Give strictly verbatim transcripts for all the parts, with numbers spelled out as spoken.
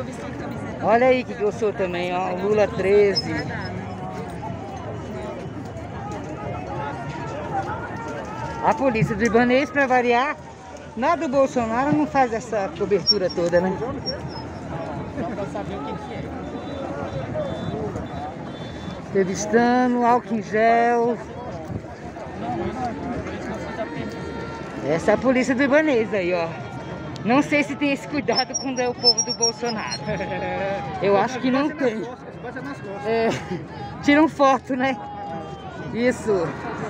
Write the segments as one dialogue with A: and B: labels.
A: tô vestindo camiseta.
B: Olha aí que eu sou também, ó. Lula treze. A polícia do Ibanez, pra variar, nada do Bolsonaro não faz essa cobertura toda, né?
C: Só pra saber o que que é.
B: Entrevistando, álcool em gel. Essa é a polícia do Ibanez aí, ó. Não sei se tem esse cuidado quando é o povo do Bolsonaro. Eu acho que não tem. É, tiram foto, né? Isso.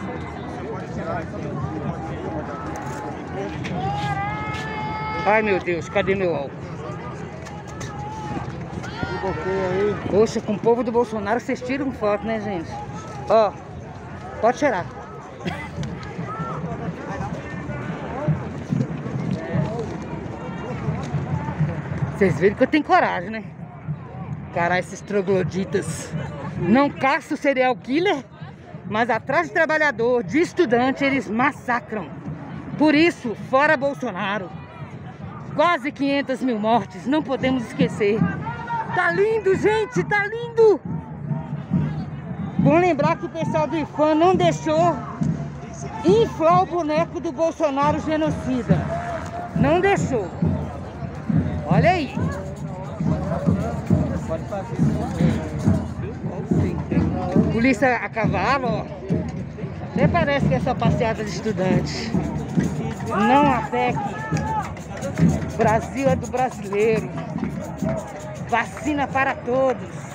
B: Ai, meu Deus, cadê meu álcool? Poxa, com o povo do Bolsonaro vocês tiram foto, né, gente? Ó, pode cheirar. Vocês viram que eu tenho coragem, né? Caralho, esses trogloditas não caçam o serial killer, mas atrás de trabalhador, de estudante, eles massacram. Por isso, fora Bolsonaro. Quase quinhentas mil mortes, não podemos esquecer. Tá lindo, gente, tá lindo! Bom lembrar que o pessoal do IPHAN não deixou inflar o boneco do Bolsonaro genocida. Não deixou. Olha aí. Polícia a cavalo, ó. Até parece que é só passeada de estudante. Não a P E C. Brasil é do brasileiro. Vacina para todos.